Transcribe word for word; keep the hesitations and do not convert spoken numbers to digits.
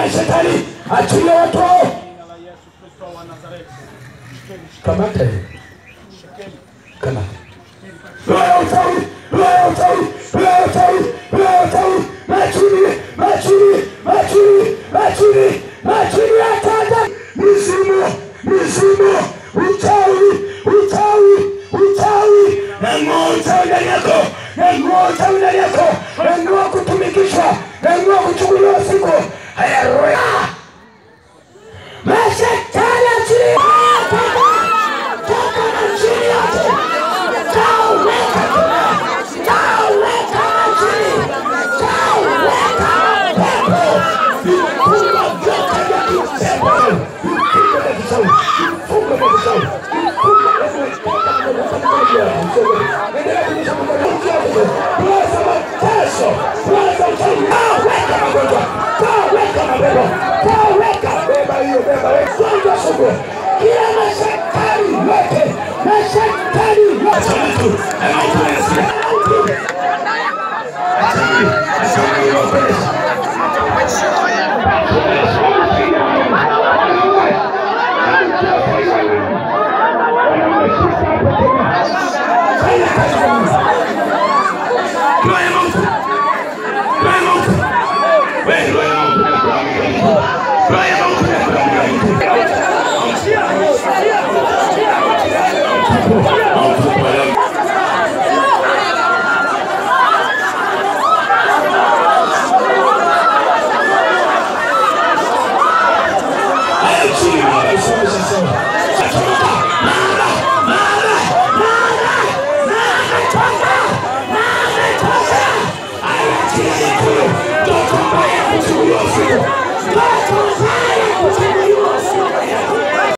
ya shetani. Achilia watu wao. Kamata hiyo. Kamata. Roho utawi, roho utawi, roho utawi, roho utawi. Machini, machini, machini, machini, machini atata. Mizimu, mizimu, utawi, utawi, utawi. Nang'oa utawi ndani yako, nang'oa utawi ndani yako, nang'oa kutumikishwa, nang'oa kuchukuliwa siku. Haya roho. Mashetani achilia. Toka na chini yote. Taweka tena. Taweka na chini. Taweka pepo. Funga vyote vya kipepo. Funga vya kisawi. Funga vya kisawi. Funga vya kisawi. Endelea kunisha mkono. Tuweza mateso. Tuweza uchawi. Taweka magonjwa. Taweka magonjwa. Taweka. Beba hiyo, beba hiyo. Funga sugu. Kila mashetani yote. Mashetani yote. Yeah.